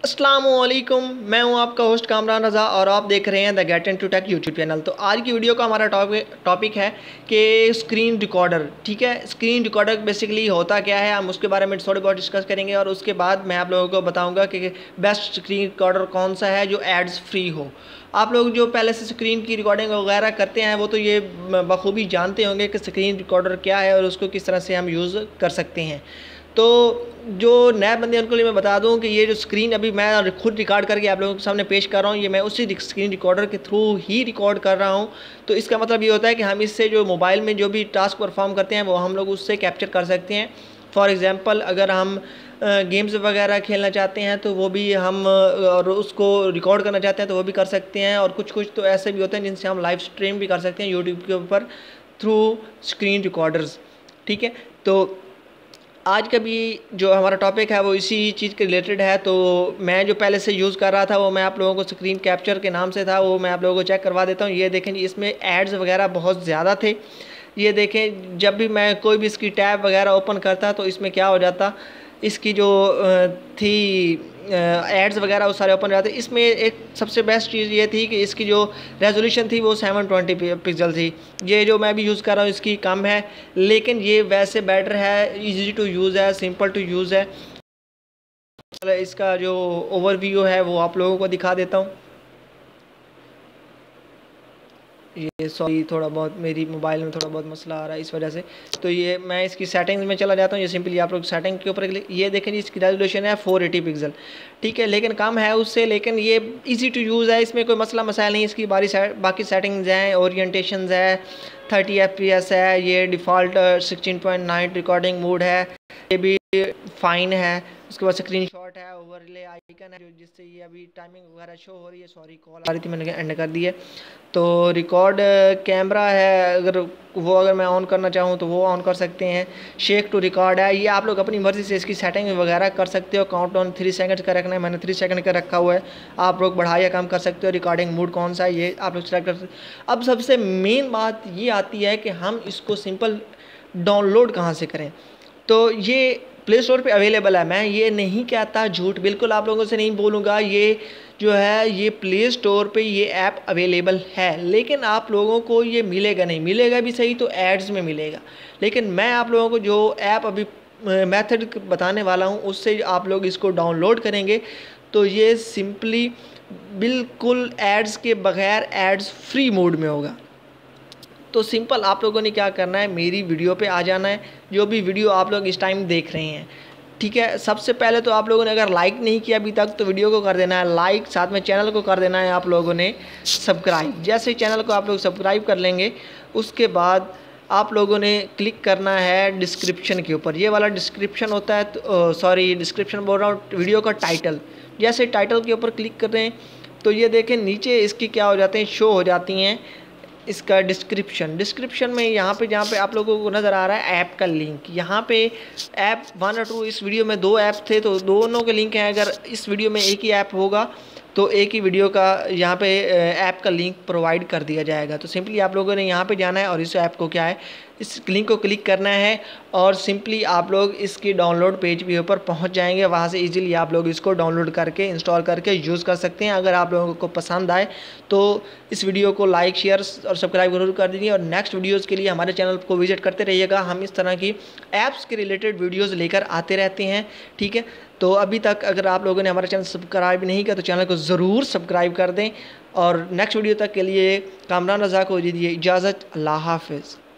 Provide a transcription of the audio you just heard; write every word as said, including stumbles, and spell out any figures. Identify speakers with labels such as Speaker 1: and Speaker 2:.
Speaker 1: अस्सलामुअलैकुम, मैं हूं आपका होस्ट कामरान रज़ा और आप देख रहे हैं the get into tech YouTube channel. तो आज की वीडियो का हमारा टॉपिक टॉपिक है कि स्क्रीन रिकॉर्डर। ठीक है, स्क्रीन रिकॉर्डर बेसिकली होता क्या है, हम उसके बारे में थोड़ी बहुत डिस्कस करेंगे और उसके बाद मैं आप लोगों को बताऊंगा कि बेस्ट स्क्रीन रिकॉर्डर कौन सा है जो एड्स फ्री हो। आप लोग जो पहले से स्क्रीन की रिकॉर्डिंग वगैरह करते हैं वो तो ये बखूबी जानते होंगे कि स्क्रीन रिकॉर्डर क्या है और उसको किस तरह से हम यूज़ कर सकते हैं। तो जो नए बंदे उनको लिए मैं बता दूं कि ये जो स्क्रीन अभी मैं खुद रिकॉर्ड करके आप लोगों के सामने पेश कर रहा हूँ, ये मैं उसी स्क्रीन रिकॉर्डर के थ्रू ही रिकॉर्ड कर रहा हूँ। तो इसका मतलब ये होता है कि हम इससे जो मोबाइल में जो भी टास्क परफॉर्म करते हैं वो हम लोग उससे कैप्चर कर सकते हैं। फॉर एग्ज़ाम्पल अगर हम गेम्स वगैरह खेलना चाहते हैं तो वो भी हम और उसको रिकॉर्ड करना चाहते हैं तो वो भी कर सकते हैं। और कुछ कुछ तो ऐसे भी होते हैं जिनसे हम लाइव स्ट्रीम भी कर सकते हैं यूट्यूब के ऊपर थ्रू स्क्रीन रिकॉर्डर्स। ठीक है, तो आज का भी जो हमारा टॉपिक है वो इसी चीज़ के रिलेटेड है। तो मैं जो पहले से यूज़ कर रहा था वो मैं आप लोगों को स्क्रीन कैप्चर के नाम से था, वो मैं आप लोगों को चेक करवा देता हूँ। ये देखें, इसमें एड्स वगैरह बहुत ज़्यादा थे। ये देखें, जब भी मैं कोई भी इसकी टैब वगैरह ओपन करता तो इसमें क्या हो जाता, इसकी जो थी एड्स वगैरह वो सारे ओपन रहते। इसमें एक सबसे बेस्ट चीज़ ये थी कि इसकी जो रेजोल्यूशन थी वो सेवन ट्वेंटी पिक्सल थी। ये जो मैं भी यूज़ कर रहा हूँ इसकी कम है, लेकिन ये वैसे बेटर है, इजी टू यूज़ है, सिंपल टू यूज़ है। इसका जो ओवरव्यू है वो आप लोगों को दिखा देता हूँ। ये सॉरी, थोड़ा बहुत मेरी मोबाइल में थोड़ा बहुत मसला आ रहा है इस वजह से। तो ये मैं इसकी सेटिंग्स में चला जाता हूँ। ये सिंपली आप लोग सेटिंग के ऊपर ये देखें जी, इसकी रेजोल्यूशन है फोर एटी पिक्सल। ठीक है, लेकिन कम है उससे, लेकिन ये इजी टू यूज़ है, इसमें कोई मसला मसाइल नहीं। इसकी बारी बाकी सेटिंग्स हैं, ओरिएंटेशन है, थर्टी एफ पी एस है, ये default sixteen point nine recording mode है, ये भी फाइन है। उसके बाद स्क्रीन शॉट है, ओवरले आइकन है जिससे ये अभी टाइमिंग वगैरह शो हो रही है। सॉरी, कॉल आ रही थी, मैंने एंड कर दी है। तो रिकॉर्ड कैमरा है, अगर वो अगर मैं ऑन करना चाहूँ तो वो ऑन कर सकते हैं। शेक टू रिकॉर्ड है, ये आप लोग अपनी मर्ज़ी से इसकी सेटिंग वगैरह कर सकते हो। काउंट डाउन थ्री सेकंड का रखना है, मैंने थ्री सेकंड का रखा हुआ है। आप लोग बढ़ा या कम कर सकते हो। रिकॉर्डिंग मूड कौन सा है ये आप लोग सेलेक्ट कर सकते हो। अब सबसे मेन बात ये आती है कि हम इसको सिंपल डाउनलोड कहाँ से करें। तो ये प्ले स्टोर पे अवेलेबल है, मैं ये नहीं कहता झूठ, बिल्कुल आप लोगों से नहीं बोलूँगा। ये जो है ये प्ले स्टोर पे ये ऐप अवेलेबल है, लेकिन आप लोगों को ये मिलेगा नहीं, मिलेगा भी सही तो एड्स में मिलेगा। लेकिन मैं आप लोगों को जो ऐप अभी मेथड बताने वाला हूँ उससे आप लोग इसको डाउनलोड करेंगे तो ये सिंपली बिल्कुल एड्स के बगैर एड्स फ्री मोड में होगा। तो सिंपल आप लोगों ने क्या करना है, मेरी वीडियो पे आ जाना है, जो भी वीडियो आप लोग इस टाइम देख रहे हैं। ठीक है, सबसे पहले तो आप लोगों ने अगर लाइक नहीं किया अभी तक तो वीडियो को कर देना है लाइक, साथ में चैनल को कर देना है आप लोगों ने सब्सक्राइब। जैसे ही चैनल को आप लोग सब्सक्राइब कर लेंगे उसके बाद आप लोगों ने क्लिक करना है डिस्क्रिप्शन के ऊपर। ये वाला डिस्क्रिप्शन होता है, तो सॉरी डिस्क्रिप्शन बोल रहा हूँ, वीडियो का टाइटल। जैसे टाइटल के ऊपर क्लिक कर रहे हैं तो ये देखें नीचे इसकी क्या हो जाते हैं, शो हो जाती हैं इसका डिस्क्रिप्शन। डिस्क्रिप्शन में यहाँ पे जहाँ पे आप लोगों को नज़र आ रहा है ऐप का लिंक, यहाँ पे ऐप वन और टू, इस वीडियो में दो ऐप थे तो दोनों के लिंक हैं। अगर इस वीडियो में एक ही ऐप होगा तो एक ही वीडियो का यहाँ पे ऐप का लिंक प्रोवाइड कर दिया जाएगा। तो सिंपली आप लोगों ने यहाँ पे जाना है और इस ऐप को क्या है, इस लिंक को क्लिक करना है और सिंपली आप लोग इसकी डाउनलोड पेज के ऊपर पहुँच जाएंगे। वहाँ से इजीली आप लोग इसको डाउनलोड करके इंस्टॉल करके यूज़ कर सकते हैं। अगर आप लोगों को पसंद आए तो इस वीडियो को लाइक शेयर और सब्सक्राइब जरूर कर दीजिए और नेक्स्ट वीडियोज़ के लिए हमारे चैनल को विजिट करते रहिएगा। हम इस तरह की ऐप्स के रिलेटेड वीडियोज़ लेकर आते रहते हैं। ठीक है, तो अभी तक अगर आप लोगों ने हमारा चैनल सब्सक्राइब नहीं किया तो चैनल को ज़रूर सब्सक्राइब कर दें और नेक्स्ट वीडियो तक के लिए कामरान रज़ा को दीजिए इजाज़त। अल्लाह हाफ़िज़।